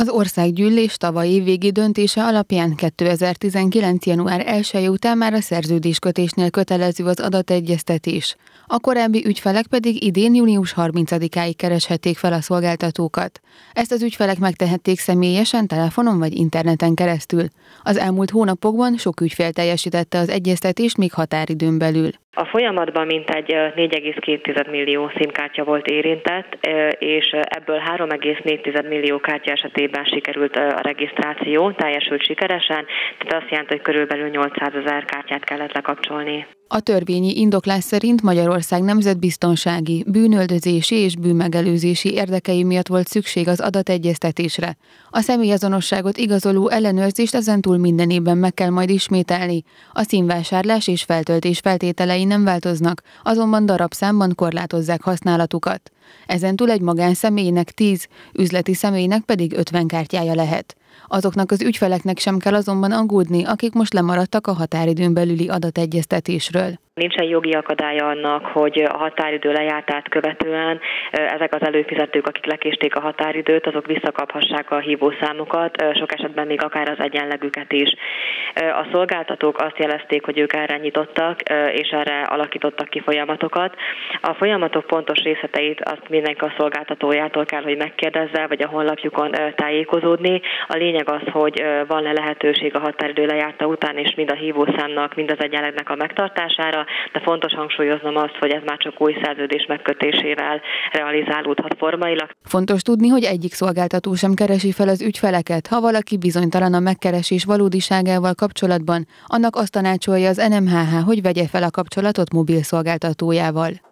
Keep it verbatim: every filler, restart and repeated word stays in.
Az országgyűlés tavalyi évvégi döntése alapján kétezer-tizenkilenc. január elseje után már a szerződéskötésnél kötelező az adategyeztetés. A korábbi ügyfelek pedig idén június harmincadikáig kereshették fel a szolgáltatókat. Ezt az ügyfelek megtehették személyesen, telefonon vagy interneten keresztül. Az elmúlt hónapokban sok ügyfél teljesítette az egyeztetést még határidőn belül. A folyamatban mintegy négy egész két millió szimkártya volt érintett, és ebből három egész négy millió kártya esetében sikerült a regisztráció, teljesült sikeresen, tehát azt jelenti, hogy körülbelül nyolcszázezer kártyát kellett lekapcsolni. A törvényi indoklás szerint Magyarország nemzetbiztonsági, bűnüldözési és bűnmegelőzési érdekei miatt volt szükség az adategyeztetésre. A személyazonosságot igazoló ellenőrzést ezentúl minden évben meg kell majd ismételni. A színvásárlás és feltöltés feltételei nem változnak, azonban darabszámban korlátozzák használatukat. Ezentúl egy magánszemélynek tíz, üzleti személynek pedig ötven kártyája lehet. Azoknak az ügyfeleknek sem kell azonban aggódni, akik most lemaradtak a határidőn belüli adategyeztetésről. Nincsen jogi akadálya annak, hogy a határidő lejártát követően ezek az előfizetők, akik lekésték a határidőt, azok visszakaphassák a hívószámukat, sok esetben még akár az egyenlegüket is. A szolgáltatók azt jelezték, hogy ők erre nyitottak, és erre alakítottak ki folyamatokat. A folyamatok pontos részleteit azt mindenki a szolgáltatójától kell, hogy megkérdezze, vagy a honlapjukon tájékozódni. A lényeg az, hogy van-e lehetőség a határidő lejárta után, és mind a hívószámnak, mind az egyenlegnek a megtartására, de fontos hangsúlyoznom azt, hogy ez már csak új szerződés megkötésével realizálódhat formailag. Fontos tudni, hogy egyik szolgáltató sem keresi fel az ügyfeleket. Ha valaki bizonytalan a megkeresés valódiságával kapcsolatban, annak azt tanácsolja az en em há há, hogy vegye fel a kapcsolatot mobil szolgáltatójával.